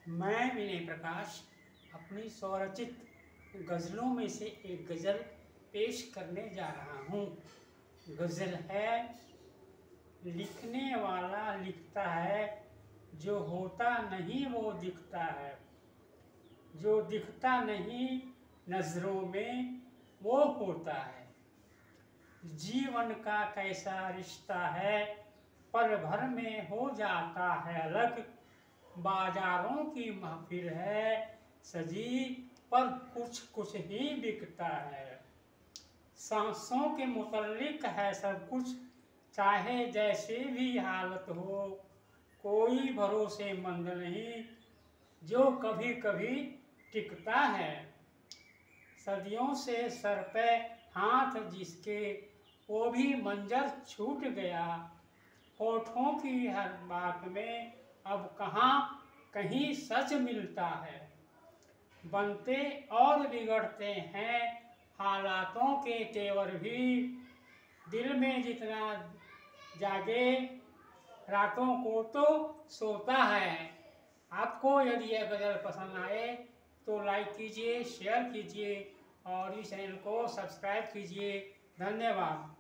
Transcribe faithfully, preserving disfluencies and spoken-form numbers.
मैं विनय प्रकाश अपनी स्वरचित गज़लों में से एक गज़ल पेश करने जा रहा हूँ। गज़ल है, लिखने वाला लिखता है, जो होता नहीं वो दिखता है, जो दिखता नहीं नज़रों में वो होता है। जीवन का कैसा रिश्ता है, पल भर में हो जाता है अलग। बाजारों की महफिल है सजी, पर कुछ कुछ ही बिकता है। सांसों के मुतल्लिक है सब कुछ, चाहे जैसे भी हालत हो। कोई भरोसेमंद नहीं जो कभी कभी टिकता है। सदियों से सर पे हाथ जिसके, वो भी मंजर छूट गया। होठों की हर बात में अब कहाँ कहीं सच मिलता है। बनते और बिगड़ते हैं हालातों के तेवर भी। दिल में जितना जागे रातों को तो सोता है। आपको यदि यह गज़ल पसंद आए तो लाइक कीजिए, शेयर कीजिए और इस चैनल को सब्सक्राइब कीजिए। धन्यवाद।